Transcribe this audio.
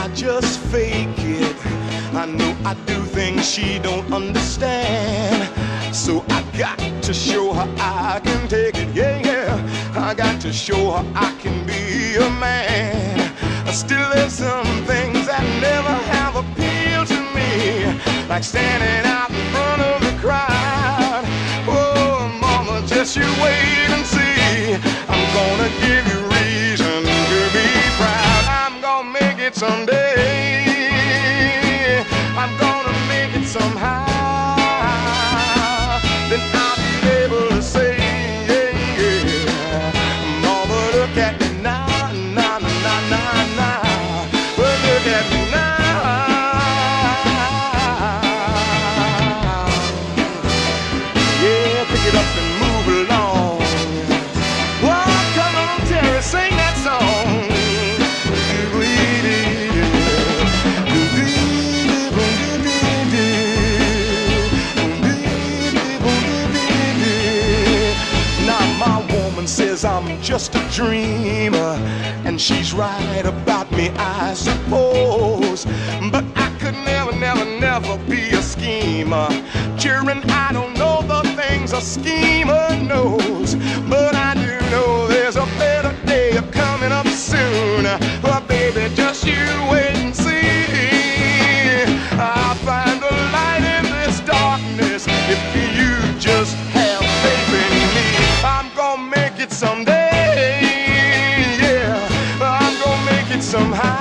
I just fake it. I know I do things she don't understand, so I got to show her I can take it. Yeah, yeah, I got to show her I can be a man. Still there's some things that never have appealed to me, like standing out in front of the crowd. Oh, mama, just you wait and see. I'm gonna give you reason to be proud. I'm gonna make it someday. I'm gonna make it somehow. Then I'll be able to say, yeah, yeah. Mama, look at me now. Well, look at me now. Yeah, pick it up and move along. Well, come on, Terry, sing that song. Now my woman says I'm just a dreamer, and she's right about me, I suppose. But I could never be a schemer. Children, I don't know the things a schemer knows, but I do know there's a better day coming up soon. Well, baby, just you wait and see. I'll find the light in this darkness if you just have faith in me. I'm gonna make it someday. Yeah, I'm gonna make it somehow.